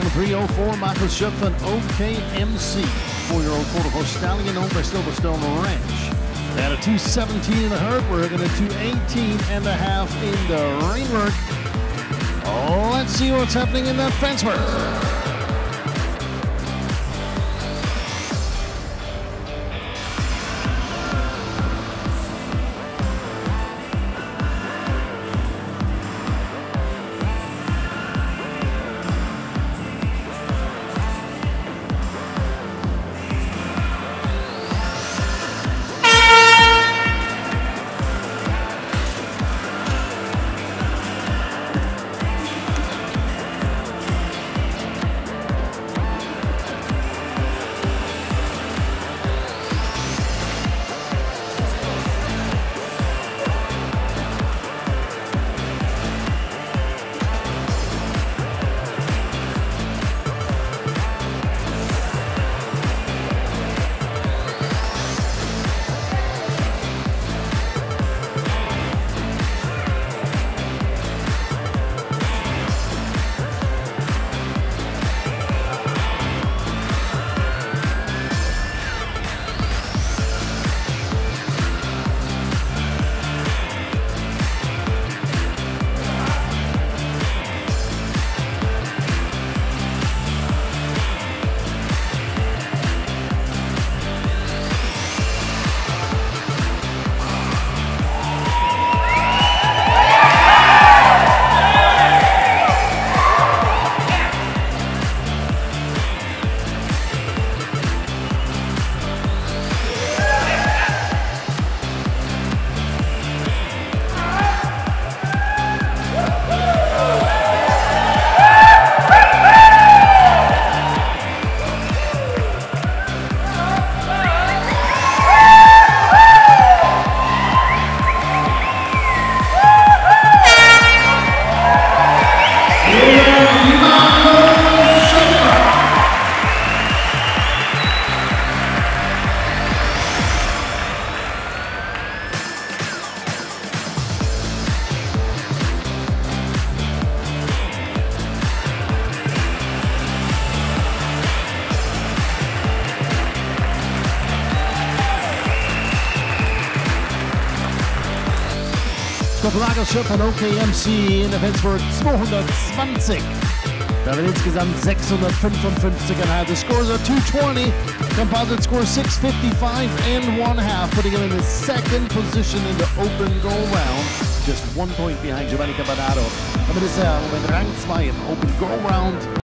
nummer 304, Michael Schupp van OKMC. 4-year-old quarter horse stallion owned by Silverstone Ranch. They had a 217 in the herd work and a 218 and a half in the rein work. Oh, let's see what's happening in that fence work. Michael Schupp von OKMC in der Fencework 220. Damit insgesamt 655.5. The scores are 220. Composite score 655 and 1/2, putting him in the second position in the open go round. Just 1 point behind Giovanni Cabanado. Damit ist er im Moment Rang 2 im Open Go Round.